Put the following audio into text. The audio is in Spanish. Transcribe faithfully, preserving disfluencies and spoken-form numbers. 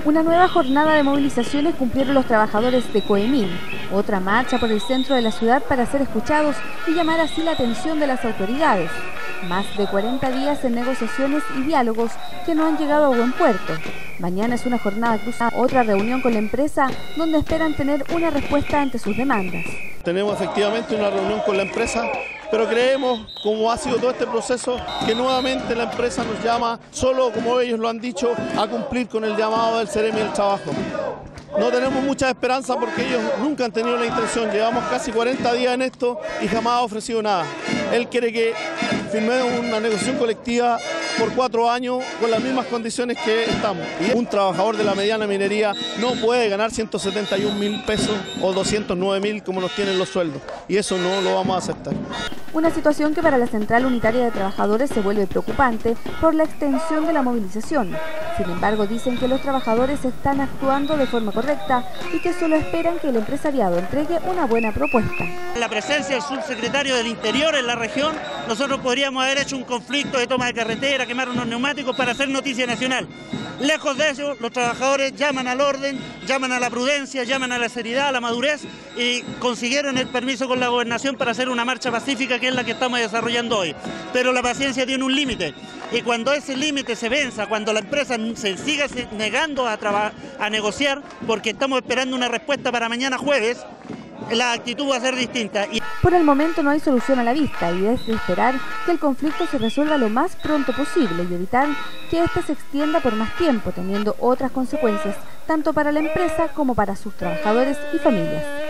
Una nueva jornada de movilizaciones cumplieron los trabajadores de Coemil. Otra marcha por el centro de la ciudad para ser escuchados y llamar así la atención de las autoridades. Más de cuarenta días en negociaciones y diálogos que no han llegado a buen puerto. Mañana es una jornada cruzada, otra reunión con la empresa donde esperan tener una respuesta ante sus demandas. Tenemos efectivamente una reunión con la empresa, pero creemos, como ha sido todo este proceso, que nuevamente la empresa nos llama, solo como ellos lo han dicho, a cumplir con el llamado del Ceremi del Trabajo. No tenemos mucha esperanza porque ellos nunca han tenido la intención. Llevamos casi cuarenta días en esto y jamás ha ofrecido nada. Él quiere que firmemos una negociación colectiva por cuatro años con las mismas condiciones que estamos. Y un trabajador de la mediana minería no puede ganar ciento setenta y un mil pesos o doscientos nueve mil como nos tienen los sueldos. Y eso no lo vamos a aceptar. Una situación que para la Central Unitaria de Trabajadores se vuelve preocupante por la extensión de la movilización. Sin embargo, dicen que los trabajadores están actuando de forma correcta y que solo esperan que el empresariado entregue una buena propuesta. La presencia del subsecretario del Interior en la región, nosotros podríamos haber hecho un conflicto de toma de carretera, quemar unos neumáticos para hacer noticia nacional. Lejos de eso, los trabajadores llaman al orden, llaman a la prudencia, llaman a la seriedad, a la madurez y consiguieron el permiso con la gobernación para hacer una marcha pacífica que es la que estamos desarrollando hoy. Pero la paciencia tiene un límite y cuando ese límite se venza, cuando la empresa se siga negando a, a negociar, porque estamos esperando una respuesta para mañana jueves, la actitud va a ser distinta. Por el momento no hay solución a la vista y es de esperar que el conflicto se resuelva lo más pronto posible y evitar que éste se extienda por más tiempo, teniendo otras consecuencias tanto para la empresa como para sus trabajadores y familias.